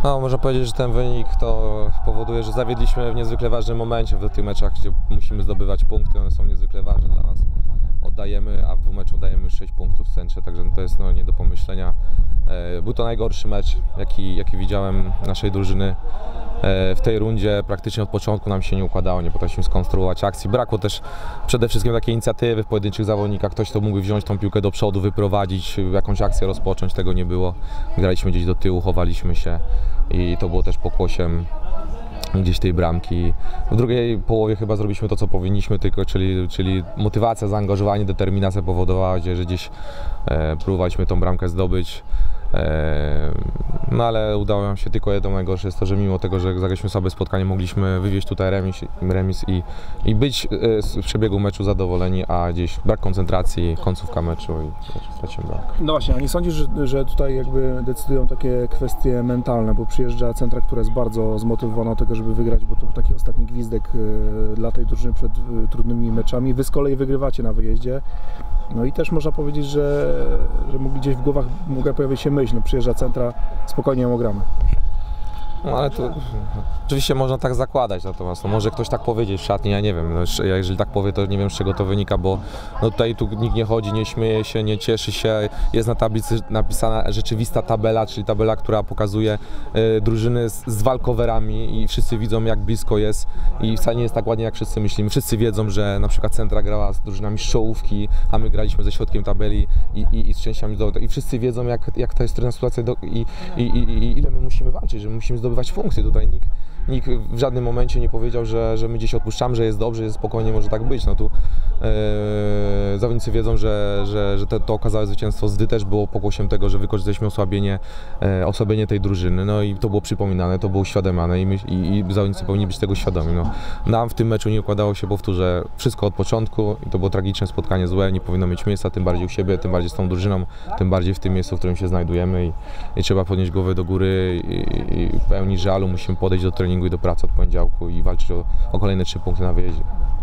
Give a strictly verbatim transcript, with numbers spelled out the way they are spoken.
No, można powiedzieć, że ten wynik to powoduje, że zawiedliśmy w niezwykle ważnym momencie w tych meczach, gdzie musimy zdobywać punkty, one są niezwykle ważne dla nas. Oddajemy, a w dwóch meczach dajemy sześć punktów w centrze, także no to jest no, nie do pomyślenia. E, był to najgorszy mecz, jaki, jaki widziałem naszej drużyny. E, w tej rundzie praktycznie od początku nam się nie układało, nie potrafiliśmy skonstruować akcji. Brakło też przede wszystkim takiej inicjatywy w pojedynczych zawodnikach. Ktoś, kto mógłby wziąć tą piłkę do przodu, wyprowadzić, jakąś akcję rozpocząć, tego nie było. Graliśmy gdzieś do tyłu, chowaliśmy się i to było też pokłosiem gdzieś tej bramki. W drugiej połowie chyba zrobiliśmy to, co powinniśmy, tylko, czyli, czyli motywacja, zaangażowanie, determinacja powodowała, że gdzieś e, próbowaliśmy tą bramkę zdobyć. E, no ale udało nam się tylko jedno. Najgorsze jest to, że mimo tego, że zagraliśmy słabe spotkanie, mogliśmy wywieźć tutaj remis, remis i, i być e, z przebiegu meczu zadowoleni, a gdzieś brak koncentracji, końcówka meczu i stracimy bramkę. No właśnie, a nie sądzisz, że, że tutaj jakby decydują takie kwestie mentalne, bo przyjeżdża Centra, która jest bardzo zmotywowana do tego, żeby wygrać, bo to był taki ostatni gwizdek y, dla tej drużyny przed y, trudnymi meczami. Wy z kolei wygrywacie na wyjeździe. No i też można powiedzieć, że, że mogli gdzieś w głowach mogła pojawić się myśl, no przyjeżdża Centra, spokojnie ją ogramy. No ale to oczywiście można tak zakładać, natomiast no, może ktoś tak powiedzieć w szatni, ja nie wiem, no, jeżeli tak powie, to nie wiem, z czego to wynika, bo no, tutaj tu nikt nie chodzi, nie śmieje się, nie cieszy się, jest na tablicy napisana rzeczywista tabela, czyli tabela, która pokazuje y, drużyny z, z walkowerami i wszyscy widzą, jak blisko jest i wcale nie jest tak ładnie, jak wszyscy myślimy. Wszyscy wiedzą, że na przykład Centra grała z drużynami z czołówki, a my graliśmy ze środkiem tabeli i, i, i z częściami do i wszyscy wiedzą, jak, jak to jest trudna sytuacja do, i, i, i, i ile my musimy walczyć, że my musimy zdobywać funkcje. Tutaj nikt, nikt w żadnym momencie nie powiedział, że, że my gdzieś odpuszczamy, że jest dobrze, że spokojnie może tak być. No tu e, zawodnicy wiedzą, że, że, że te, to okazałe zwycięstwo z Dy też było pokłosiem tego, że wykorzystaliśmy osłabienie, e, osłabienie tej drużyny. No i to było przypominane, to było uświadamiane i, my, i, i zawodnicy powinni być tego świadomi. No. Nam w tym meczu nie układało się, powtórzę, wszystko od początku i to było tragiczne spotkanie, złe, nie powinno mieć miejsca, tym bardziej u siebie, tym bardziej z tą drużyną, tym bardziej w tym miejscu, w którym się znajdujemy i, i trzeba podnieść głowę do góry i, i w pełni żalu musimy podejść do treningu i do pracy od poniedziałku i walczyć o, o kolejne trzy punkty na wyjeździe.